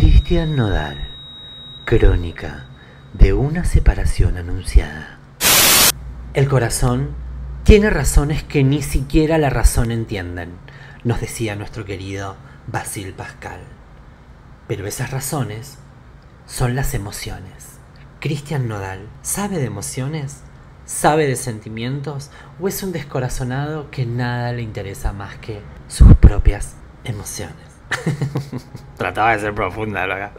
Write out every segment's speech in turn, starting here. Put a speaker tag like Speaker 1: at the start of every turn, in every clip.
Speaker 1: Cristian Nodal, crónica de una separación anunciada. El corazón tiene razones que ni siquiera la razón entienden, nos decía nuestro querido Basil Pascal. Pero esas razones son las emociones. Cristian Nodal, ¿sabe de emociones? ¿Sabe de sentimientos? ¿O es un descorazonado que nada le interesa más que sus propias emociones? Trataba de ser profunda, loca.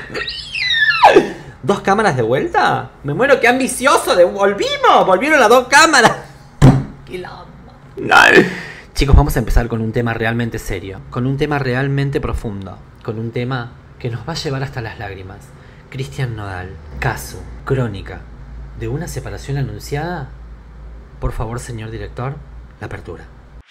Speaker 1: ¿2 cámaras de vuelta? Me muero, qué ambicioso. Volvieron las 2 cámaras. Quilombo. No. Chicos, vamos a empezar con un tema realmente serio, con un tema realmente profundo, con un tema que nos va a llevar hasta las lágrimas. Cristian Nodal, caso, crónica de una separación anunciada. Por favor, señor director, la apertura.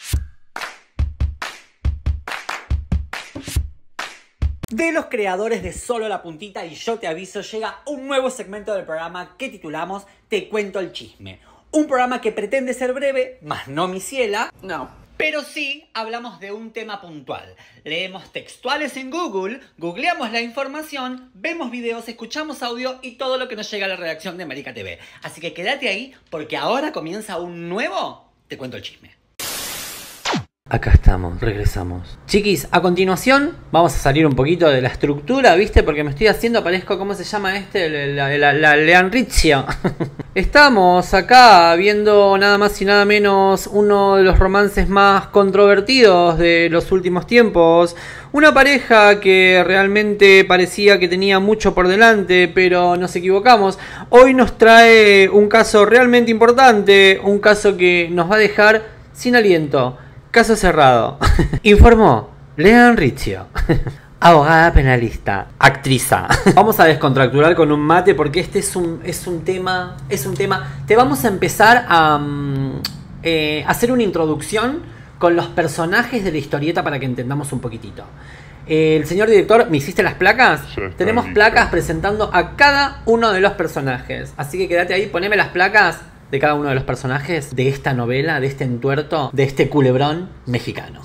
Speaker 1: De los creadores de Solo la Puntita y Yo Te Aviso, llega un nuevo segmento del programa que titulamos Te Cuento el Chisme. Un programa que pretende ser breve, mas no mi ciela. No. Pero sí hablamos de un tema puntual. Leemos textuales en Google, googleamos la información, vemos videos, escuchamos audio y todo lo que nos llega a la redacción de Marica TV. Así que quédate ahí porque ahora comienza un nuevo Te Cuento el Chisme. Acá estamos, regresamos. Chiquis, a continuación vamos a salir un poquito de la estructura, ¿viste? Porque me estoy haciendo, parezco, ¿cómo se llama este? La Leanritzia. Estamos acá viendo nada más y nada menos uno de los romances más controvertidos de los últimos tiempos. Una pareja que realmente parecía que tenía mucho por delante, pero nos equivocamos. Hoy nos trae un caso realmente importante, un caso que nos va a dejar sin aliento. Caso cerrado. Informó Leanritzia, abogada penalista, actriza. Vamos a descontracturar con un mate porque este es un tema. Te vamos a empezar a hacer una introducción con los personajes de la historieta para que entendamos un poquitito. El señor director, ¿me hiciste las placas? Sí, tenemos placas presentando a cada uno de los personajes. Así que quédate ahí, poneme las placas de cada uno de los personajes de esta novela, de este entuerto, de este culebrón mexicano.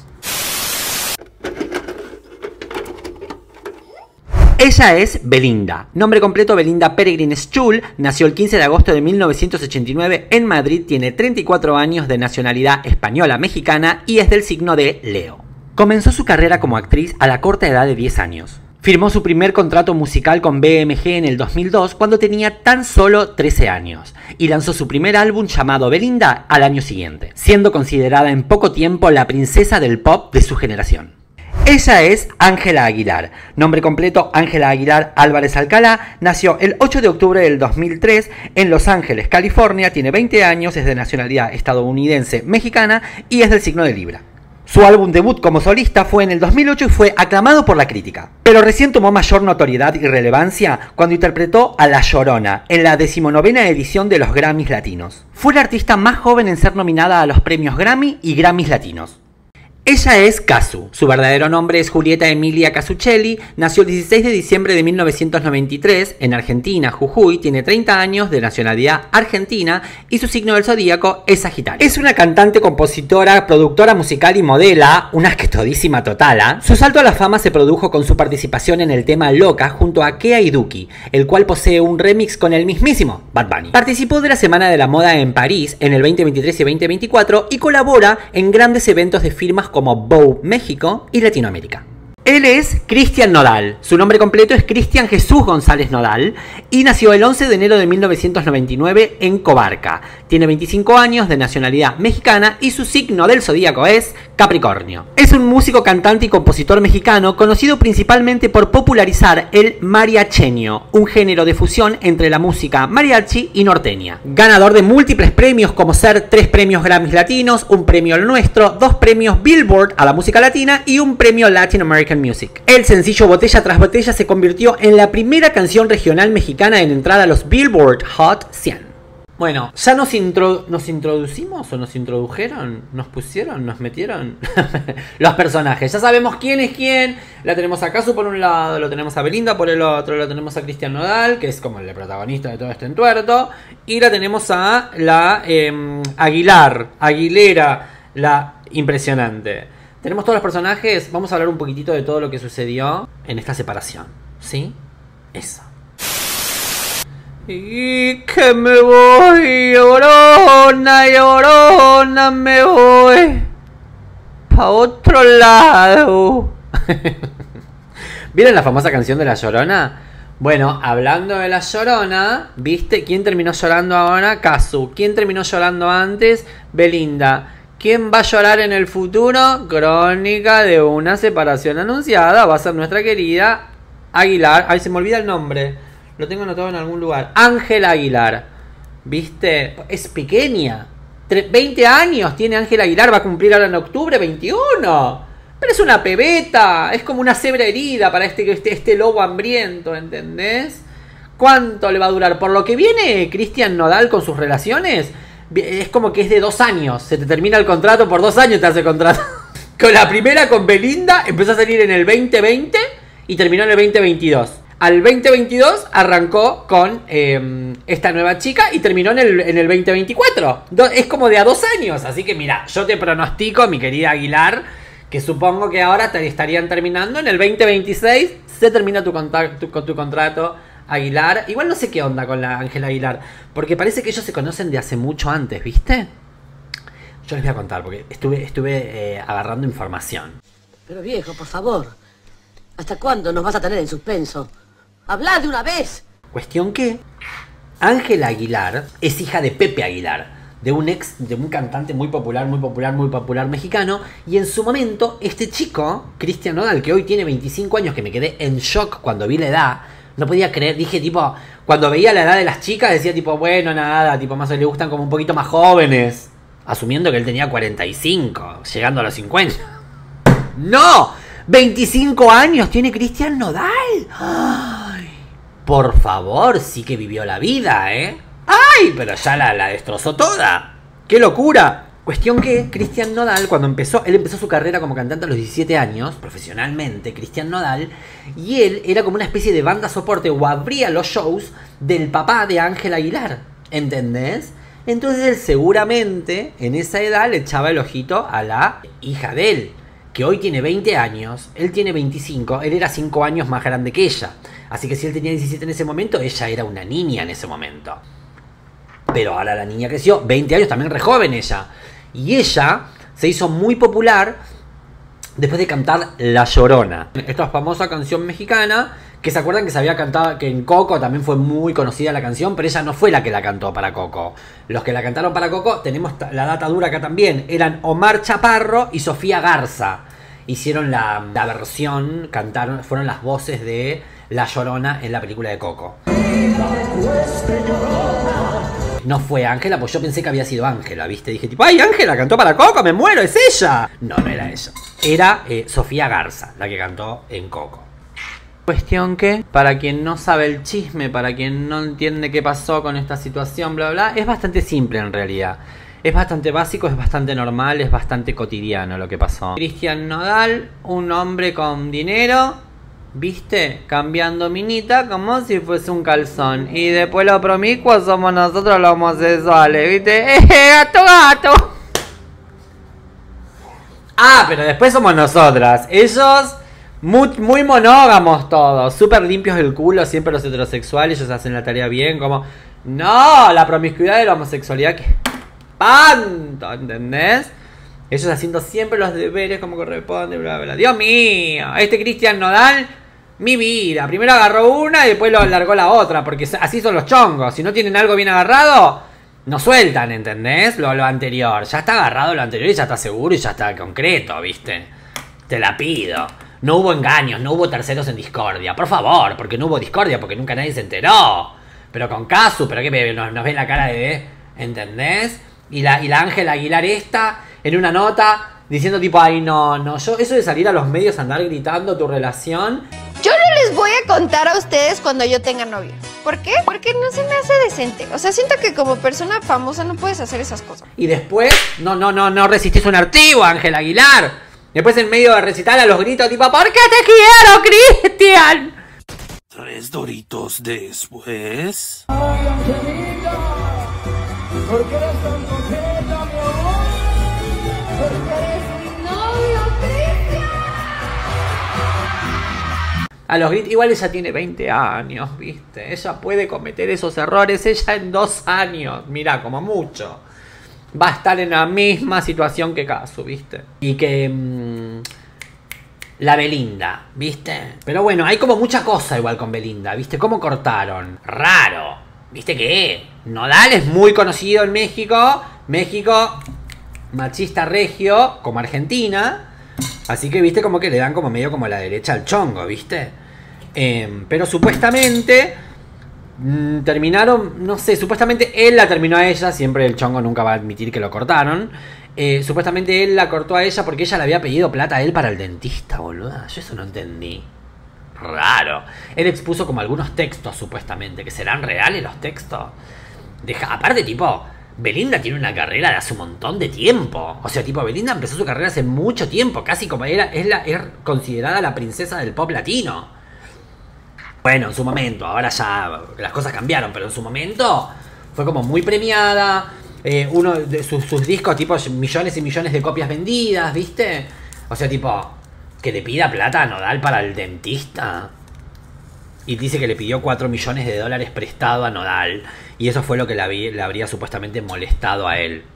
Speaker 1: Ella es Belinda. Nombre completo: Belinda Peregrine Schul. Nació el 15 de agosto de 1989 en Madrid. Tiene 34 años, de nacionalidad española mexicana y es del signo de Leo. Comenzó su carrera como actriz a la corta edad de 10 años. Firmó su primer contrato musical con BMG en el 2002 cuando tenía tan solo 13 años y lanzó su primer álbum llamado Belinda al año siguiente, siendo considerada en poco tiempo la princesa del pop de su generación. Ella es Ángela Aguilar. Nombre completo: Ángela Aguilar Álvarez Alcalá. Nació el 8 de octubre del 2003 en Los Ángeles, California. Tiene 20 años, es de nacionalidad estadounidense mexicana y es del signo de Libra. Su álbum debut como solista fue en el 2008 y fue aclamado por la crítica. Pero recién tomó mayor notoriedad y relevancia cuando interpretó a La Llorona en la 19ª edición de los Grammys Latinos. Fue la artista más joven en ser nominada a los premios Grammy y Grammys Latinos. Ella es Casu. Su verdadero nombre es Julieta Emilia Casuccelli. Nació el 16 de diciembre de 1993 en Argentina, Jujuy. Tiene 30 años, de nacionalidad argentina y su signo del zodíaco es Sagitario. Es una cantante, compositora, productora musical y modela, una asquetodísima total, ¿eh? Su salto a la fama se produjo con su participación en el tema Loca junto a Kea y Duki, el cual posee un remix con el mismísimo Bad Bunny. Participó de la Semana de la Moda en París en el 2023 y 2024 y colabora en grandes eventos de firmas como Vogue México y Latinoamérica. Él es Cristian Nodal. Su nombre completo es Cristian Jesús González Nodal y nació el 11 de enero de 1999 en Cobarca. Tiene 25 años, de nacionalidad mexicana y su signo del zodíaco es Capricornio. Es un músico, cantante y compositor mexicano conocido principalmente por popularizar el mariacheño, un género de fusión entre la música mariachi y norteña. Ganador de múltiples premios como ser 3 premios Grammys Latinos, un premio El Nuestro, 2 premios Billboard a la música latina y un premio Latin American Music. El sencillo Botella tras Botella se convirtió en la primera canción regional mexicana en entrar a los Billboard Hot 100. Bueno, ya nos introducimos o nos introdujeron, nos pusieron, nos metieron los personajes. Ya sabemos quién es quién. La tenemos a Casu por un lado, lo tenemos a Belinda por el otro, lo tenemos a Cristian Nodal, que es como el protagonista de todo este entuerto, y la tenemos a la Aguilera, la impresionante. Tenemos todos los personajes. Vamos a hablar un poquitito de todo lo que sucedió en esta separación. ¿Sí? Eso. Y que me voy, llorona, llorona, me voy pa' otro lado. ¿Vieron la famosa canción de La Llorona? Bueno, hablando de La Llorona, ¿viste? ¿Quién terminó llorando ahora? Cazzu. ¿Quién terminó llorando antes? Belinda. ¿Quién va a llorar en el futuro? Crónica de una separación anunciada. Va a ser nuestra querida Aguilar. Ay, se me olvida el nombre. Lo tengo anotado en algún lugar. Ángela Aguilar. ¿Viste? Es pequeña. 20 años tiene Ángela Aguilar. Va a cumplir ahora en octubre 21. Pero es una pebeta. Es como una cebra herida para este lobo hambriento, ¿entendés? ¿Cuánto le va a durar? Por lo que viene Cristian Nodal con sus relaciones, es como que es de 2 años. Se te termina el contrato, por 2 años te hace contrato. Con la primera, con Belinda, empezó a salir en el 2020 y terminó en el 2022. Al 2022 arrancó con esta nueva chica y terminó en el 2024. Es como de a 2 años. Así que mira, yo te pronostico, mi querida Aguilar, que supongo que ahora estarían terminando en el 2026. Se termina tu contrato, Aguilar. Igual no sé qué onda con la Ángela Aguilar, porque parece que ellos se conocen de hace mucho antes, ¿viste? Yo les voy a contar, porque estuve agarrando información.
Speaker 2: Pero viejo, por favor, ¿hasta cuándo nos vas a tener en suspenso? ¡Habla de una vez!
Speaker 1: Cuestión que Ángela Aguilar es hija de Pepe Aguilar, de un cantante muy popular mexicano. Y en su momento, este chico, Cristian Nodal, que hoy tiene 25 años, que me quedé en shock cuando vi la edad, no podía creer, dije tipo, cuando veía la edad de las chicas, decía tipo, bueno, nada, tipo, más le gustan como un poquito más jóvenes, asumiendo que él tenía 45, llegando a los 50. ¡No! 25 años tiene Cristian Nodal. ¡Ay! Por favor, sí que vivió la vida, ¿eh? ¡Ay! Pero ya la destrozó toda. ¡Qué locura! Cuestión que Cristian Nodal, cuando él empezó su carrera como cantante a los 17 años, profesionalmente, Cristian Nodal, y él era como una especie de banda soporte o abría los shows del papá de Ángela Aguilar, ¿entendés? Entonces él seguramente en esa edad le echaba el ojito a la hija de él, que hoy tiene 20 años, él tiene 25, él era 5 años más grande que ella. Así que si él tenía 17 en ese momento, ella era una niña en ese momento. Pero ahora la niña creció, 20 años, también re joven ella. Y ella se hizo muy popular después de cantar La Llorona. Esta famosa canción mexicana, que se acuerdan que se había cantado, que en Coco también fue muy conocida la canción, pero ella no fue la que la cantó para Coco. Los que la cantaron para Coco, tenemos la data dura acá también, eran Omar Chaparro y Sofía Garza. Hicieron la versión, cantaron, fueron las voces de La Llorona en la película de Coco. No fue Ángela, pues yo pensé que había sido Ángela, ¿viste? Dije tipo, ¡ay, Ángela cantó para Coco, me muero, es ella! No, no era ella. Era Sofía Garza, la que cantó en Coco. Cuestión que, para quien no sabe el chisme, para quien no entiende qué pasó con esta situación, bla, bla, es bastante simple en realidad. Es bastante básico, es bastante normal, es bastante cotidiano lo que pasó. Cristian Nodal, un hombre con dinero, ¿viste? Cambiando minita como si fuese un calzón. Y después los promiscuos somos nosotros los homosexuales, ¿viste? ¡Gato, gato! Ah, pero después somos nosotras. Ellos, muy monógamos todos. Súper limpios del culo, siempre los heterosexuales. Ellos hacen la tarea bien, como... No, la promiscuidad de la homosexualidad, que espanto, ¿entendés? Ellos haciendo siempre los deberes como corresponde, bla, bla. Dios mío, este Cristian Nodal... Mi vida, primero agarró una y después lo largó la otra, porque así son los chongos. Si no tienen algo bien agarrado, no sueltan, ¿entendés? Lo anterior, ya está agarrado lo anterior y ya está seguro y ya está concreto, ¿viste? Te la pido. No hubo engaños, no hubo terceros en discordia, por favor, porque no hubo discordia, porque nunca nadie se enteró. Pero con Cazzu, pero que nos ven la cara de... ¿Entendés? Y la Ángela Aguilar esta, en una nota... Diciendo tipo, ay no, yo eso de salir a los medios a andar gritando tu relación.
Speaker 3: Yo no les voy a contar a ustedes cuando yo tenga novio. ¿Por qué? Porque no se me hace decente. O sea, siento que como persona famosa no puedes hacer esas cosas.
Speaker 1: Y después, no resistís un artigo, Ángela Aguilar. Después en medio de recitar a los gritos tipo, ¿por qué te quiero, Cristian?
Speaker 4: 3 doritos después.
Speaker 5: Ay, Angelita, ¿por qué eres tan coqueta, mi amor?
Speaker 1: a los gritos. Igual ella tiene 20 años, ¿viste? Ella puede cometer esos errores. Ella en 2 años, mirá, como mucho, va a estar en la misma situación que Casu, ¿viste? Y que... la Belinda, ¿viste? Pero bueno, hay como mucha cosa igual con Belinda, ¿viste? ¿Cómo cortaron? Raro. ¿Viste qué? Nodal es muy conocido en México. México, machista regio, como Argentina. Así que, ¿viste? Como que le dan como medio como la derecha al chongo, ¿viste? Pero supuestamente... terminaron, no sé, supuestamente él la terminó a ella. Siempre el chongo nunca va a admitir que lo cortaron. Supuestamente él la cortó a ella porque ella le había pedido plata a él para el dentista, boluda. Yo eso no entendí. Raro. Él expuso como algunos textos, supuestamente, que serán reales los textos. Aparte, tipo, Belinda tiene una carrera de hace un montón de tiempo. O sea, tipo, Belinda empezó su carrera hace mucho tiempo. Casi como es considerada la princesa del pop latino. Bueno, en su momento. Ahora ya las cosas cambiaron, pero en su momento fue como muy premiada. Uno de sus discos, tipo, millones y millones de copias vendidas, ¿viste? O sea, tipo, que le pida plata a Nodal para el dentista. Y dice que le pidió $4 millones prestado a Nodal. Y eso fue lo que le habría supuestamente molestado a él.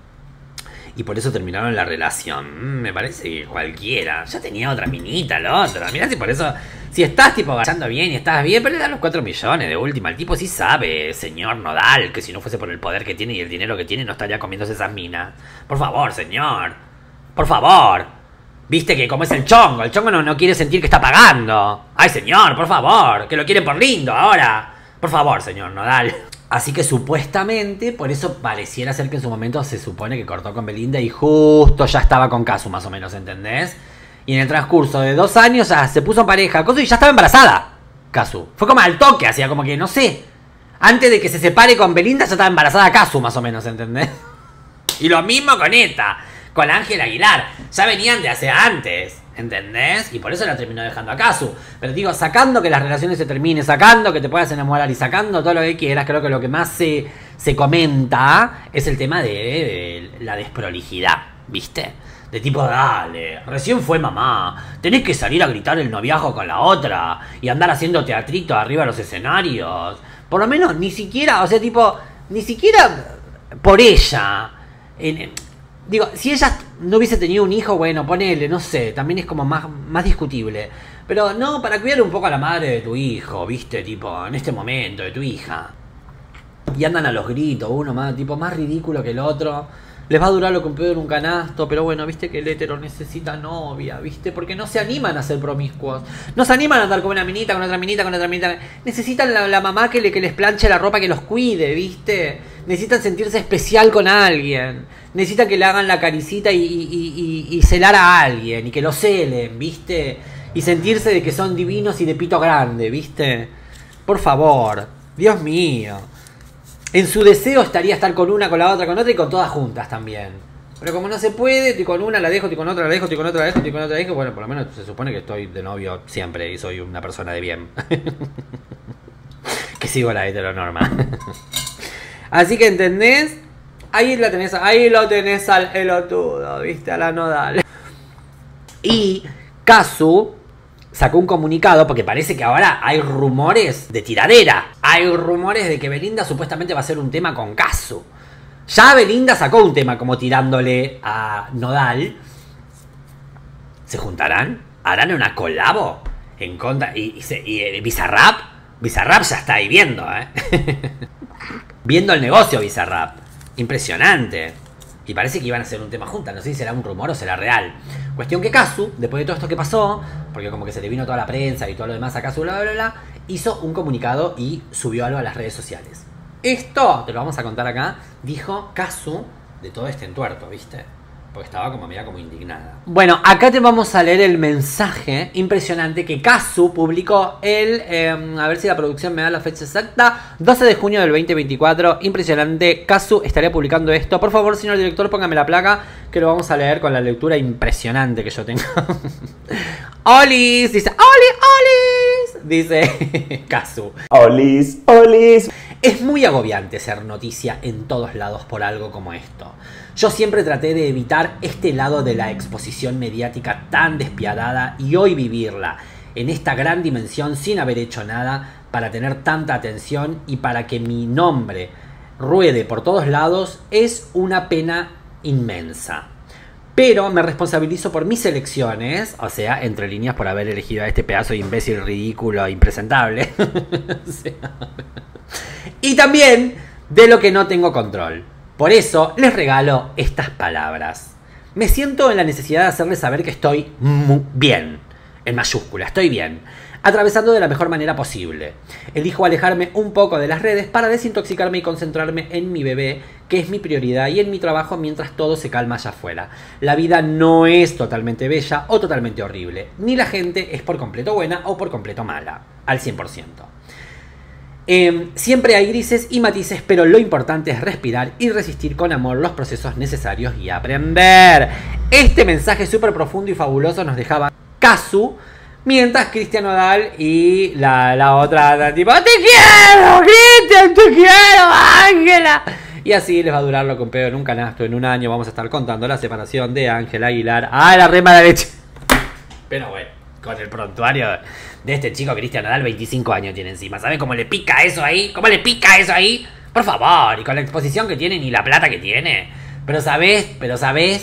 Speaker 1: Y por eso terminaron la relación. Me parece que cualquiera. Ya tenía otra minita, el otro. Mirá si por eso... Si estás tipo agachando bien y estás bien, pero le dan los 4 millones de última. El tipo sí sabe, señor Nodal, que si no fuese por el poder que tiene y el dinero que tiene, no estaría comiéndose esas minas. Por favor, señor. Por favor. Viste que como es el chongo no quiere sentir que está pagando. Ay, señor, por favor. Que lo quieren por lindo ahora. Por favor, señor Nodal. Así que supuestamente, por eso pareciera ser que en su momento se supone que cortó con Belinda y justo ya estaba con Casu, más o menos, ¿entendés? Y en el transcurso de 2 años ya se puso en pareja, y ya estaba embarazada, Casu. Fue como al toque, hacía como que, no sé, antes de que se separe con Belinda ya estaba embarazada Casu, más o menos, ¿entendés? Y lo mismo con esta, con Ángel Aguilar. Ya venían de hace antes, ¿entendés? Y por eso la terminó dejando a Casu. Pero digo, sacando que las relaciones se terminen, sacando que te puedas enamorar y sacando todo lo que quieras, creo que lo que más se comenta es el tema de la desprolijidad, ¿viste? De tipo, dale, recién fue mamá, tenés que salir a gritar el noviazgo con la otra y andar haciendo teatrito arriba de los escenarios. Por lo menos ni siquiera, o sea, tipo, ni siquiera por ella. Digo, si ella no hubiese tenido un hijo, bueno, ponele, no sé, también es como más discutible. Pero no, para cuidar un poco a la madre de tu hijo, ¿viste? Tipo, en este momento, de tu hija. Y andan a los gritos, uno más, tipo, más ridículo que el otro. Les va a durar lo que un pedo en un canasto, pero bueno, viste que el hétero necesita novia, viste, porque no se animan a ser promiscuos. No se animan a andar con una minita, con otra minita, con otra minita. Necesitan la mamá que les planche la ropa, que los cuide, viste. Necesitan sentirse especial con alguien. Necesitan que le hagan la caricita y celar a alguien, y que lo celen, viste. Y sentirse de que son divinos y de pito grande, viste. Por favor, Dios mío. En su deseo estaría estar con una, con la otra, con otra y con todas juntas también. Pero como no se puede, estoy con una, la dejo, estoy con otra, la dejo, estoy con otra, la dejo, estoy con otra, la dejo. Bueno, por lo menos se supone que estoy de novio siempre y soy una persona de bien. Que sigo la heteronorma. Así que, ¿entendés? Ahí lo tenés al elotudo, ¿viste? A la Nodal. Y Casu sacó un comunicado porque parece que ahora hay rumores de tiradera. Hay rumores de que Belinda supuestamente va a hacer un tema con Casu. Ya Belinda sacó un tema como tirándole a Nodal. ¿Se juntarán? ¿Harán una colabo? En contra. Y Bizarrap. Bizarrap ya está ahí viendo, viendo el negocio Bizarrap. Impresionante. Y parece que iban a hacer un tema juntas. No sé si será un rumor o será real. Cuestión que Casu, después de todo esto que pasó, porque como que se le vino toda la prensa y todo lo demás a Casu, bla, bla, bla, hizo un comunicado y subió algo a las redes sociales. Esto, te lo vamos a contar acá, dijo Casu de todo este entuerto, ¿viste? Porque estaba como media como indignada. Bueno, acá te vamos a leer el mensaje impresionante que Casu publicó a ver si la producción me da la fecha exacta, 12 de junio del 2024. Impresionante. Casu estaría publicando esto. Por favor, señor director, póngame la placa que lo vamos a leer con la lectura impresionante que yo tengo. Olis, dice, Olis, dice Casu.
Speaker 6: Olis, Olis.
Speaker 1: Es muy agobiante ser noticia en todos lados por algo como esto. Yo siempre traté de evitar este lado de la exposición mediática tan despiadada y hoy vivirla. en esta gran dimensión sin haber hecho nada para tener tanta atención y para que mi nombre ruede por todos lados es una pena inmensa. Pero me responsabilizo por mis elecciones, o sea, entre líneas por haber elegido a este pedazo de imbécil ridículo e impresentable. O sea, y también de lo que no tengo control. Por eso les regalo estas palabras. Me siento en la necesidad de hacerles saber que estoy muy bien, en mayúscula, estoy bien, atravesando de la mejor manera posible. Elijo alejarme un poco de las redes para desintoxicarme y concentrarme en mi bebé, que es mi prioridad, y en mi trabajo mientras todo se calma allá afuera. La vida no es totalmente bella o totalmente horrible, ni la gente es por completo buena o por completo mala, al 100%. Siempre hay grises y matices, pero lo importante es respirar y resistir con amor los procesos necesarios y aprender. Este mensaje súper profundo y fabuloso nos dejaba Kazu, mientras Cristian Nodal y la otra tipo ¡te quiero, Cristian! ¡Te quiero, Ángela! Y así les va a durar lo que un pedo en un canasto. En un año vamos a estar contando la separación de Ángela Aguilar. ¡Ah, la rema de leche! Pero bueno, con el prontuario de este chico Cristian Nodal, 25 años tiene encima. ¿Saben cómo le pica eso ahí? ¿Cómo le pica eso ahí? Por favor, y con la exposición que tiene y la plata que tiene. Pero sabés, por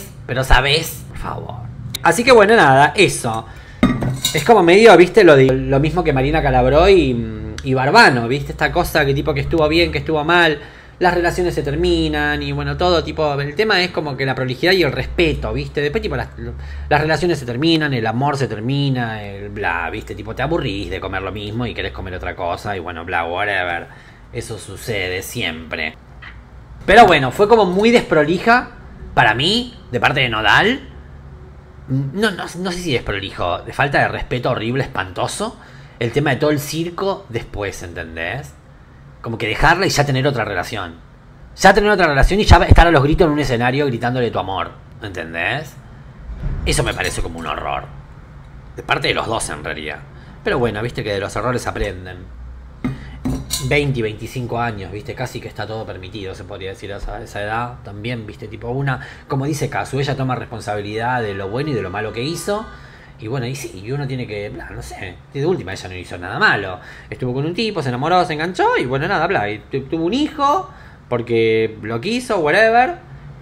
Speaker 1: favor. Así que bueno, nada, eso. Es como medio, viste, lo mismo que Marina Calabró y Barbano, viste, esta cosa que tipo que estuvo bien, que estuvo mal. Las relaciones se terminan y bueno, todo tipo... El tema es como que la prolijidad y el respeto, ¿viste? Después tipo las relaciones se terminan, el amor se termina, el bla, ¿viste? Tipo te aburrís de comer lo mismo y querés comer otra cosa y bueno, bla, whatever. Eso sucede siempre. Pero bueno, fue como muy desprolija para mí, de parte de Nodal. No sé si desprolijo, de falta de respeto horrible, espantoso. El tema de todo el circo después, ¿entendés? Como que dejarla y ya tener otra relación. Ya tener otra relación y ya estar a los gritos en un escenario gritándole tu amor. ¿Entendés? Eso me parece como un horror. De parte de los dos en realidad. Pero bueno, viste que de los errores aprenden. 20 y 25 años, viste, casi que está todo permitido, se podría decir a esa edad. También, viste, tipo una... Como dice Kazu, ella toma responsabilidad de lo bueno y de lo malo que hizo. Y bueno, y sí, y uno tiene que, bla, no sé, de última ella no hizo nada malo. Estuvo con un tipo, se enamoró, se enganchó y bueno, nada, bla, y tuvo un hijo porque lo quiso, whatever.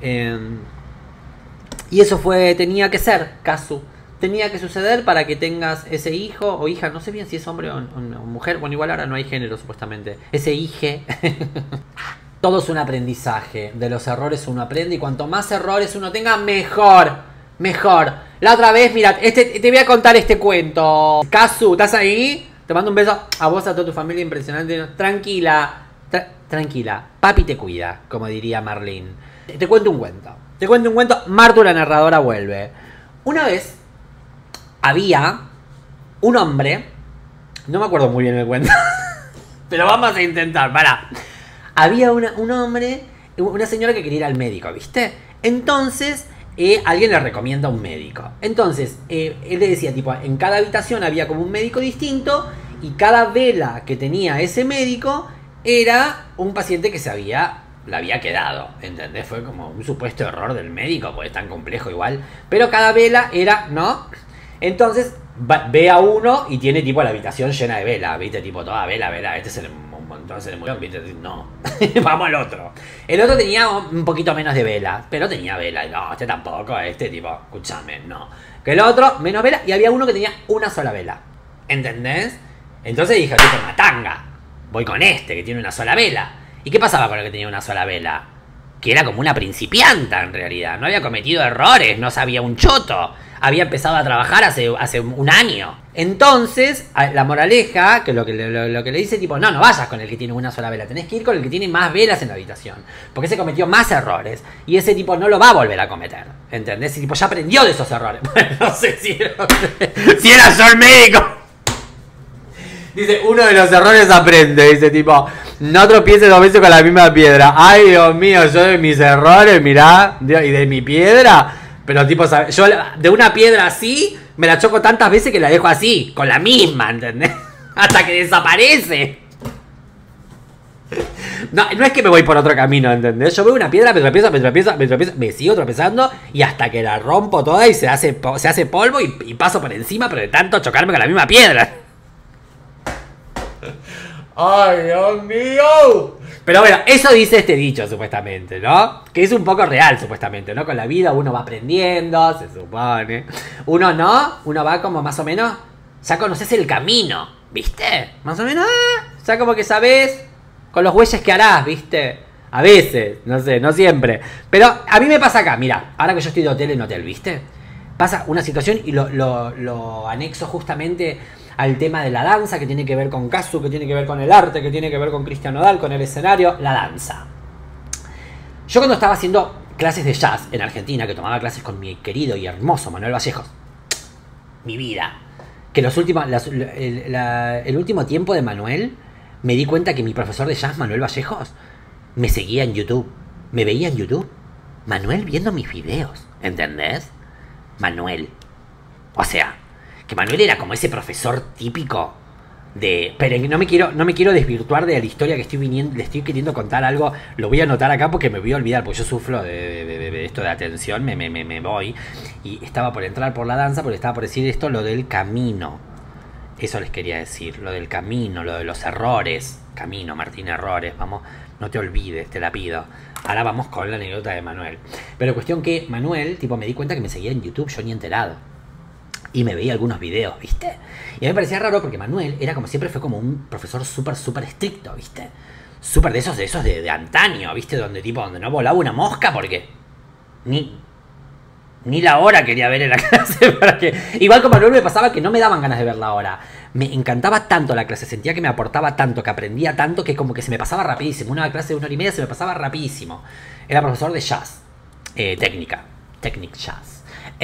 Speaker 1: Y eso tenía que ser, Kazu. Tenía que suceder para que tengas ese hijo o hija, no sé bien si es hombre o mujer, bueno, igual ahora no hay género supuestamente. Ese hije. Todo es un aprendizaje, de los errores uno aprende y cuanto más errores uno tenga, mejor. La otra vez, mira, te voy a contar este cuento. Kazu, ¿estás ahí? Te mando un beso a vos, a toda tu familia, impresionante. Tranquila, tranquila. Papi te cuida, como diría Marlene. Te cuento un cuento. Martu, la narradora, vuelve. Una vez había un hombre, no me acuerdo muy bien el cuento, pero vamos a intentar, pará. Había un hombre, una señora que quería ir al médico, ¿viste? Entonces... alguien le recomienda un médico. Entonces, él le decía, tipo, en cada habitación había como un médico distinto y cada vela que tenía ese médico era un paciente que le había quedado, ¿entendés? Fue como un supuesto error del médico, porque es tan complejo igual. Pero cada vela era, ¿no? Entonces, ve a uno y tiene, tipo, la habitación llena de vela, ¿viste? Tipo, toda vela, este se le montón, se le murió, ¿viste? No, vamos al otro. El otro tenía un poquito menos de vela, pero tenía vela. No, este tampoco, este tipo, escúchame, no. Que el otro, menos vela, y había uno que tenía una sola vela. ¿Entendés? Entonces dije, tipo, matanga. Voy con este, que tiene una sola vela. ¿Y qué pasaba con el que tenía una sola vela? Que era como una principianta, en realidad. No había cometido errores, no sabía un choto. Había empezado a trabajar hace un año. Entonces, la moraleja, que lo que le dice, tipo, no vayas con el que tiene una sola vela. Tenés que ir con el que tiene más velas en la habitación. Porque ese cometió más errores. Y ese tipo no lo va a volver a cometer. ¿Entendés? Ese tipo ya aprendió de esos errores. Bueno, no sé si era yo el médico. Dice, uno de los errores aprende. Dice, tipo, no tropieces 2 veces con la misma piedra. Ay, Dios mío, yo de mis errores, mirá. Y de mi piedra... Pero tipo, yo de una piedra así, me la choco tantas veces que la dejo así, con la misma, ¿entendés? Hasta que desaparece. No, no es que me voy por otro camino, ¿entendés? Yo veo una piedra, me tropiezo, me sigo tropezando y hasta que la rompo toda y se hace polvo y paso por encima, pero de tanto chocarme con la misma piedra. ¡Ay, Dios mío! Pero bueno, eso dice este dicho, supuestamente, ¿no? Que es un poco real, supuestamente, ¿no? Con la vida uno va aprendiendo, se supone. Uno no, uno va como más o menos, ya conoces el camino, ¿viste? Más o menos, ya como que sabes con los bueyes que harás, ¿viste? A veces, no sé, no siempre. Pero a mí me pasa acá, mira, ahora que yo estoy de hotel en hotel, ¿viste? Pasa una situación y lo anexo justamente al tema de la danza, que tiene que ver con Kazu, que tiene que ver con el arte, que tiene que ver con Cristian Nodal, con el escenario, la danza. Yo cuando estaba haciendo clases de jazz en Argentina, que tomaba clases con mi querido y hermoso Manuel Vallejos, mi vida, que el último tiempo de Manuel, me di cuenta que mi profesor de jazz, Manuel Vallejos, me seguía en YouTube, me veía en YouTube, Manuel viendo mis videos, ¿entendés? Manuel, o sea, que Manuel era como ese profesor típico de... Pero no me quiero desvirtuar de la historia que le estoy queriendo contar algo. Lo voy a anotar acá porque me voy a olvidar, porque yo sufro de esto de atención, me voy. Y estaba por entrar por la danza, porque estaba por decir esto, lo del camino. Eso les quería decir, lo del camino, lo de los errores. Camino, Martín, errores, vamos, no te olvides, te la pido. Ahora vamos con la anécdota de Manuel. Pero cuestión que Manuel, tipo, me di cuenta que me seguía en YouTube, yo ni enterado. Y me veía algunos videos, ¿viste? Y a mí me parecía raro porque Manuel era como siempre, fue como un profesor súper estricto, ¿viste? Súper de esos de antaño, ¿viste? Donde no volaba una mosca porque ni la hora quería ver en la clase. Para que... Igual con Manuel me pasaba que no me daban ganas de ver la hora. Me encantaba tanto la clase, sentía que me aportaba tanto, que aprendía tanto, que como que se me pasaba rapidísimo. Una clase de 1 hora y media se me pasaba rapidísimo. Era profesor de jazz, Technic Jazz.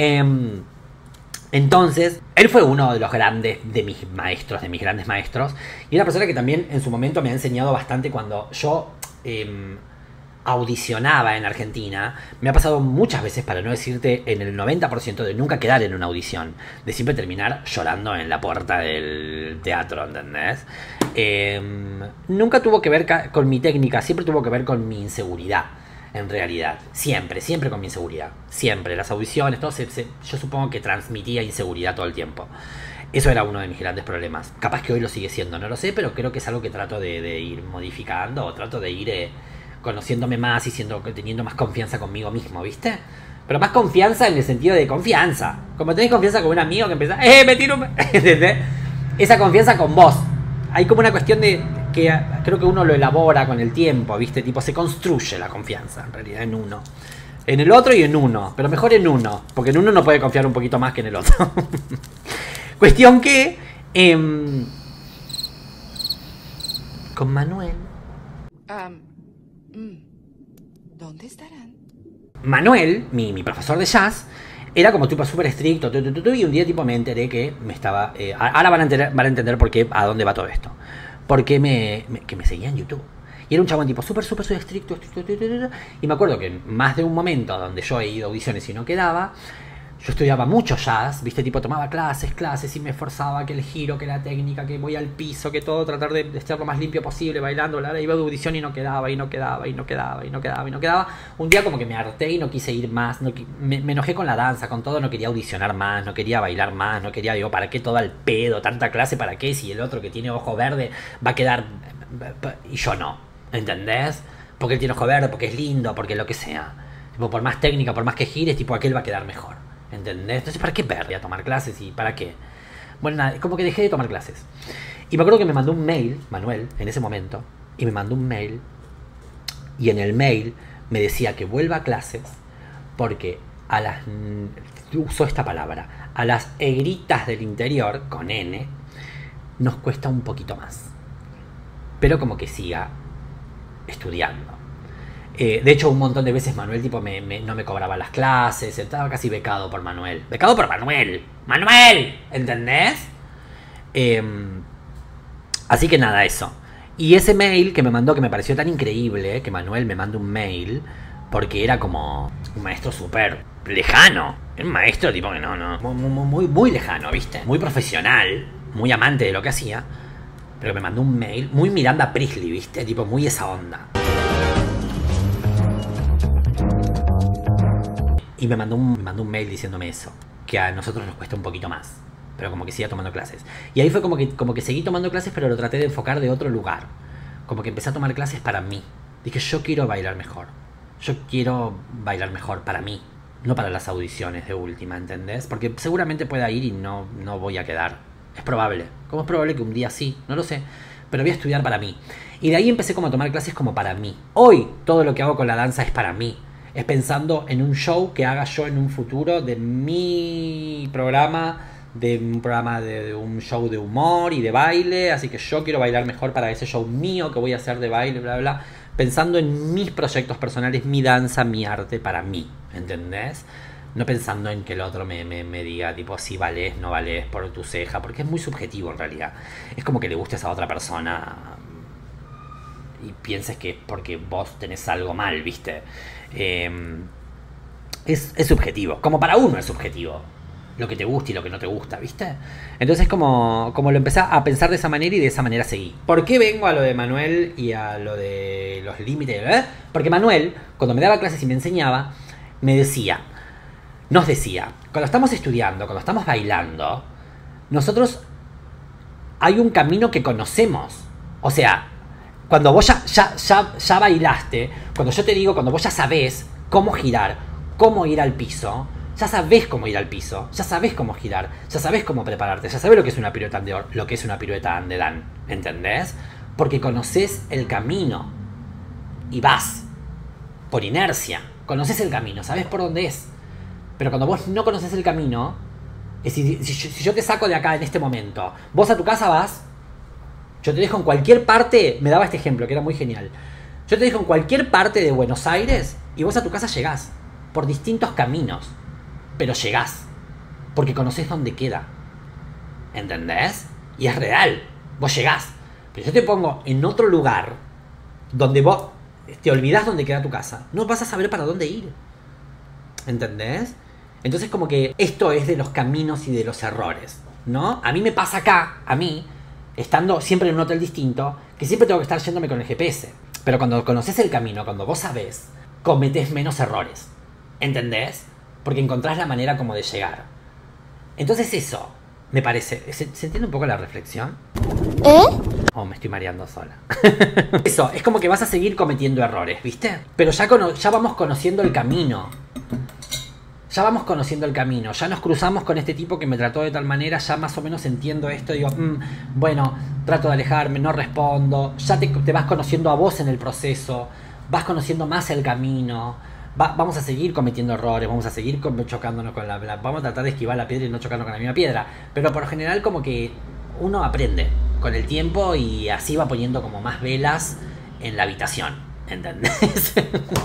Speaker 1: Entonces, él fue uno de los grandes de mis grandes maestros. Y una persona que también en su momento me ha enseñado bastante cuando yo audicionaba en Argentina. Me ha pasado muchas veces, para no decirte en el 90%, de nunca quedar en una audición. De siempre terminar llorando en la puerta del teatro, ¿entendés? Nunca tuvo que ver con mi técnica, siempre tuvo que ver con mi inseguridad. En realidad, siempre con mi inseguridad. Siempre, las audiciones, todo yo supongo que transmitía inseguridad todo el tiempo. Eso era uno de mis grandes problemas. Capaz que hoy lo sigue siendo, no lo sé, pero creo que es algo que trato de ir modificando, o trato de ir conociéndome más y teniendo más confianza conmigo mismo, ¿viste? Pero más confianza en el sentido de confianza. Como tenés confianza con un amigo que empieza, me tiro un... ¿Entendés? Esa confianza con vos. Hay como una cuestión de... que creo que uno lo elabora con el tiempo, ¿viste? Tipo, se construye la confianza, en realidad, en uno. En el otro y en uno, pero mejor en uno, porque en uno no puede confiar un poquito más que en el otro. Cuestión que... con Manuel...
Speaker 7: ¿Dónde estarán?
Speaker 1: Manuel, mi profesor de jazz, era como tipo súper estricto, y un día tipo me enteré que me estaba... ahora van a entender por qué, a dónde va todo esto. Porque que me seguía en YouTube. Y era un chabón tipo súper estricto. Y me acuerdo que en más de un momento donde yo he ido a audiciones y no quedaba, yo estudiaba mucho jazz, ¿viste? Tipo tomaba clases y me esforzaba, que el giro, que la técnica, que voy al piso, que todo, tratar de estar lo más limpio posible, bailando, iba de audición y no quedaba. Un día como que me harté y no quise ir más, me enojé con la danza, con todo, no quería audicionar más, no quería bailar más, no quería, digo, ¿para qué todo al pedo? Tanta clase, ¿para qué? Si el otro que tiene ojo verde va a quedar... Y yo no, ¿entendés? Porque él tiene ojo verde, porque es lindo, porque lo que sea. Tipo, por más técnica, por más que gires, tipo, aquel va a quedar mejor. ¿Entendés? Entonces, ¿para qué perdí a tomar clases y para qué? Bueno, nada, como que dejé de tomar clases. Y me acuerdo que me mandó un mail, Manuel, en ese momento, y me mandó un mail, y en el mail me decía que vuelva a clases porque usó esta palabra, a las egritas del interior, con N, nos cuesta un poquito más. Pero como que siga estudiando. De hecho, un montón de veces Manuel tipo no me cobraba las clases. Estaba casi becado por Manuel. ¡Becado por Manuel! ¡Manuel! ¿Entendés? Así que nada, eso. Y ese mail que me mandó, que me pareció tan increíble, que Manuel me manda un mail, porque era como un maestro súper lejano. Un maestro tipo que no. Muy lejano, ¿viste? Muy profesional. Muy amante de lo que hacía. pero me mandó un mail, muy Miranda Priestly, ¿viste? Tipo, muy esa onda. Y me mandó un mail diciéndome eso, que a nosotros nos cuesta un poquito más, pero como que siga tomando clases. Y ahí fue como que seguí tomando clases, pero lo traté de enfocar de otro lugar. Como que empecé a tomar clases para mí. Dije, yo quiero bailar mejor. Yo quiero bailar mejor para mí, no para las audiciones de última, ¿entendés? Porque seguramente pueda ir y no voy a quedar. Es probable. Como es probable que un día sí, no lo sé. Pero voy a estudiar para mí. Y de ahí empecé como a tomar clases como para mí. Hoy todo lo que hago con la danza es para mí. Es pensando en un show que haga yo en un futuro de mi programa, de un show de humor y de baile. Así que yo quiero bailar mejor para ese show mío que voy a hacer de baile, bla, bla. Pensando en mis proyectos personales, mi danza, mi arte para mí, ¿entendés? No pensando en que el otro me diga, tipo, si valés, no valés por tu ceja, porque es muy subjetivo en realidad. Es como que le gustes a otra persona y pienses que es porque vos tenés algo mal, ¿viste? Es subjetivo, como para uno es subjetivo lo que te gusta y lo que no te gusta, ¿viste? Entonces como lo empecé a pensar de esa manera y de esa manera seguí. ¿Por qué vengo a lo de Manuel y a lo de los límites? Porque Manuel, cuando me daba clases y me enseñaba, nos decía, cuando estamos estudiando, cuando estamos bailando, nosotros hay un camino que conocemos. O sea, cuando vos ya bailaste, cuando yo te digo, cuando vos ya sabés cómo girar, cómo ir al piso, ya sabés cómo ir al piso, ya sabés cómo girar, ya sabés cómo prepararte, ya sabés lo que es una pirueta andedán, ¿entendés? Porque conocés el camino y vas por inercia, conocés el camino, sabés por dónde es. Pero cuando vos no conocés el camino, si yo te saco de acá en este momento, vos a tu casa vas, yo te dejo en cualquier parte, me daba este ejemplo que era muy genial, yo te dejo en cualquier parte de Buenos Aires y vos a tu casa llegás por distintos caminos, pero llegás porque conocés dónde queda, ¿entendés? Y es real, vos llegás, pero yo te pongo en otro lugar donde vos te olvidás dónde queda tu casa, no vas a saber para dónde ir, ¿entendés? Entonces como que esto es de los caminos y de los errores, ¿no? A mí me pasa acá, estando siempre en un hotel distinto, que siempre tengo que estar yéndome con el GPS. Pero cuando conoces el camino, cuando vos sabés, cometés menos errores, ¿entendés? Porque encontrás la manera como de llegar. Entonces eso, me parece... ¿Se entiende un poco la reflexión? Oh, me estoy mareando sola. Eso, es como que vas a seguir cometiendo errores, ¿viste? Pero ya vamos conociendo el camino. Ya vamos conociendo el camino, ya nos cruzamos con este tipo que me trató de tal manera, ya más o menos entiendo esto, digo, bueno, trato de alejarme, no respondo, ya te vas conociendo a vos en el proceso, vas conociendo más el camino, vamos a seguir cometiendo errores, vamos a seguir chocándonos con vamos a tratar de esquivar la piedra y no chocarnos con la misma piedra, pero por lo general como que uno aprende con el tiempo y así va poniendo como más velas en la habitación, ¿entendés?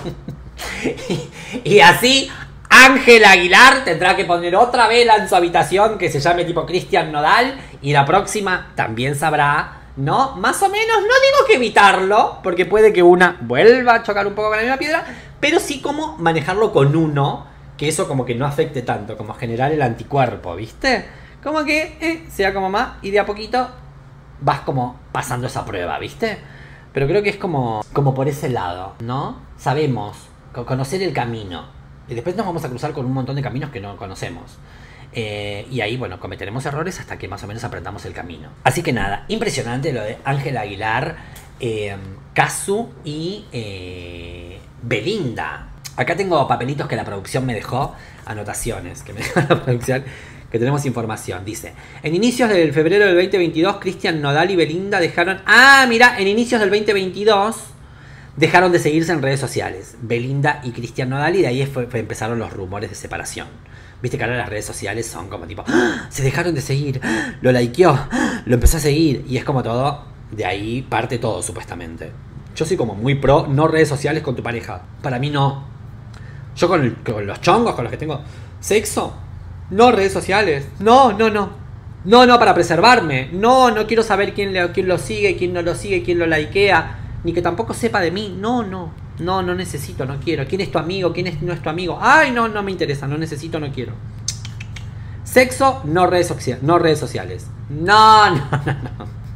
Speaker 1: y así... Ángel Aguilar tendrá que poner otra vela en su habitación que se llame tipo Cristian Nodal y la próxima también sabrá, ¿no? Más o menos, no digo que evitarlo, porque puede que una vuelva a chocar un poco con la misma piedra, pero sí como manejarlo con uno, que eso como que no afecte tanto, como generar el anticuerpo, ¿viste? Como que sea como más y de a poquito vas como pasando esa prueba, ¿viste? Pero creo que es como por ese lado, ¿no? Sabemos, conocer el camino. Y después nos vamos a cruzar con un montón de caminos que no conocemos. Y ahí, bueno, cometeremos errores hasta que más o menos aprendamos el camino. Así que nada, impresionante lo de Ángel Aguilar, Casu y Belinda. Acá tengo papelitos que la producción me dejó, anotaciones que me dejó la producción, que tenemos información. Dice, en inicios del febrero del 2022, Cristian Nodal y Belinda dejaron... Ah, mira, en inicios del 2022... dejaron de seguirse en redes sociales, Belinda y Cristian Nodal, y de ahí empezaron los rumores de separación. Viste que ahora las redes sociales son como tipo, ¡ah! Se dejaron de seguir, ¡ah! Lo likeó, ¡ah! Lo empezó a seguir, y es como todo, de ahí parte todo supuestamente. Yo soy como muy pro no redes sociales con tu pareja, para mí no. Yo con los chongos con los que tengo sexo, no redes sociales, no, para preservarme, no quiero saber quién lo sigue, quién no lo sigue, quién lo likea. Ni que tampoco sepa de mí. No necesito, no quiero. ¿Quién es tu amigo? ¿Quién no es tu amigo? Ay, no me interesa, no necesito, no quiero. Sexo, no redes sociales. No.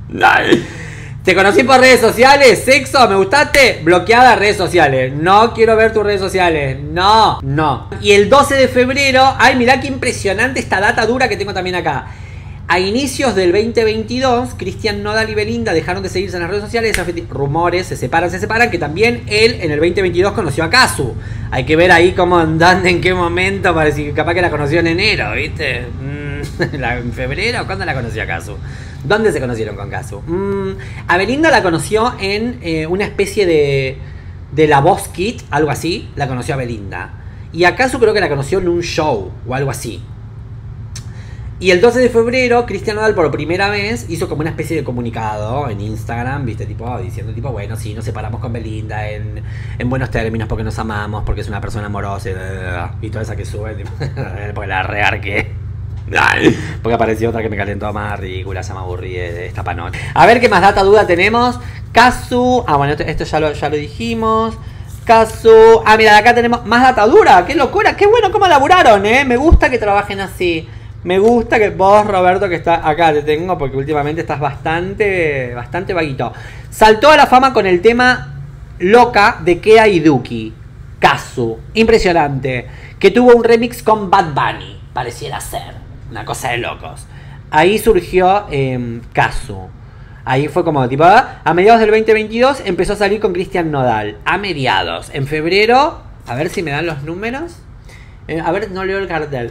Speaker 1: Te conocí por redes sociales, sexo, me gustaste, bloqueada redes sociales. No quiero ver tus redes sociales. No. Y el 12 de febrero, ay, mirá qué impresionante esta data dura que tengo también acá. A inicios del 2022, Cristian Nodal y Belinda dejaron de seguirse en las redes sociales. Rumores, se separan, que también él en el 2022 conoció a Kazu. Hay que ver ahí cómo andan, en qué momento, para decir, capaz que la conoció en enero, ¿viste? ¿En febrero? ¿Cuándo la conoció a Kazu? ¿Dónde se conocieron con Kazu? A Belinda la conoció en una especie de La Voz Kit, algo así, la conoció a Belinda. Y a Kazu creo que la conoció en un show o algo así. Y el 12 de febrero, Cristian Nodal por primera vez hizo como una especie de comunicado en Instagram, ¿viste? Tipo, diciendo, tipo, bueno, sí, nos separamos con Belinda en buenos términos porque nos amamos, porque es una persona amorosa y toda esa que sube, tipo, porque la rearqué. Porque apareció otra que me calentó más ridícula, se me aburrí de esta panoche. A ver qué más data duda tenemos. Kazu, bueno, esto ya lo dijimos. Kazu, mira, acá tenemos más data dura. Qué locura, qué bueno cómo laburaron, me gusta que trabajen así. Me gusta que vos, Roberto, que está acá, te tengo porque últimamente estás bastante vaguito. Saltó a la fama con el tema Loca de Kea y Duki. Kazu, impresionante. Que tuvo un remix con Bad Bunny, pareciera ser. Una cosa de locos. Ahí surgió Kazu. Ahí fue como tipo, a mediados del 2022 empezó a salir con Cristian Nodal. A mediados. En febrero, a ver si me dan los números. A ver, no leo el cartel.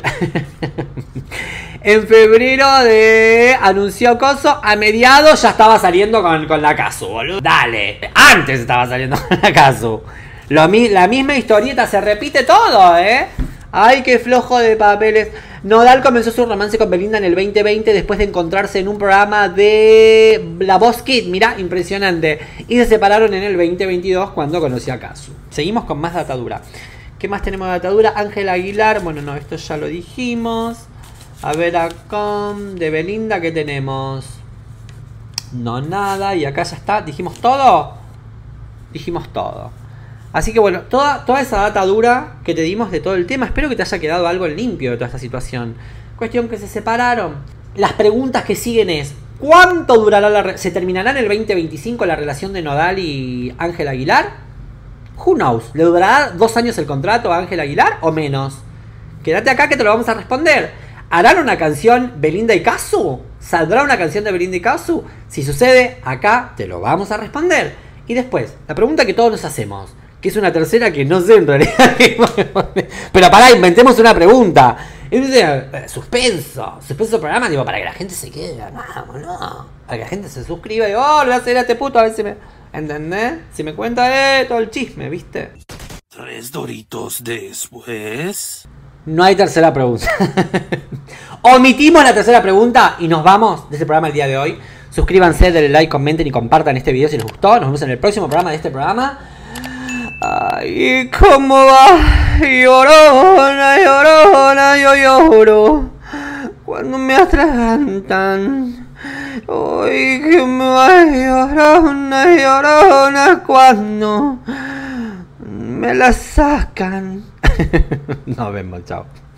Speaker 1: En febrero anunció Coso. A mediados ya estaba saliendo con la Kazu, boludo. Dale. Antes estaba saliendo con la Kazu. La misma historieta, se repite todo, Ay, qué flojo de papeles. Nodal comenzó su romance con Belinda en el 2020 después de encontrarse en un programa de La Voz Kid, mirá, impresionante. Y se separaron en el 2022 cuando conoció a Kazu. Seguimos con más datadura. ¿Qué más tenemos de datadura? Ángela Aguilar, bueno, no, esto ya lo dijimos. A ver acá, de Belinda, ¿qué tenemos? No, nada, y acá ya está. ¿Dijimos todo? Dijimos todo. Así que bueno, toda esa data dura que te dimos de todo el tema, espero que te haya quedado algo en limpio de toda esta situación. Cuestión que se separaron. Las preguntas que siguen es, ¿cuánto durará ¿se terminará en el 2025 la relación de Nodal y Ángela Aguilar? Who knows? ¿Le durará 2 años el contrato a Ángela Aguilar o menos? Quédate acá que te lo vamos a responder. ¿Harán una canción Belinda y Kazu? ¿Saldrá una canción de Belinda y Kazu? Si sucede, acá te lo vamos a responder. Y después, la pregunta que todos nos hacemos, que es una tercera que no sé en realidad. Pero pará, inventemos una pregunta. Suspenso programa, digo, para que la gente se quede ganado, ¿no? Para que la gente se suscriba y, le voy a hacer a este puto a ver si me... ¿Entendés? Si me cuenta todo el chisme, ¿viste?
Speaker 4: 3 doritos después.
Speaker 1: No hay tercera pregunta. Omitimos la tercera pregunta y nos vamos de este programa el día de hoy. Suscríbanse, denle like, comenten y compartan este video si les gustó. Nos vemos en el próximo programa de este programa. Ay, ¿cómo va? Llorona, llorona, yo lloro cuando me atragantan. Ay, que me va llorona, llorona cuando me la sacan. Nos vemos, chao.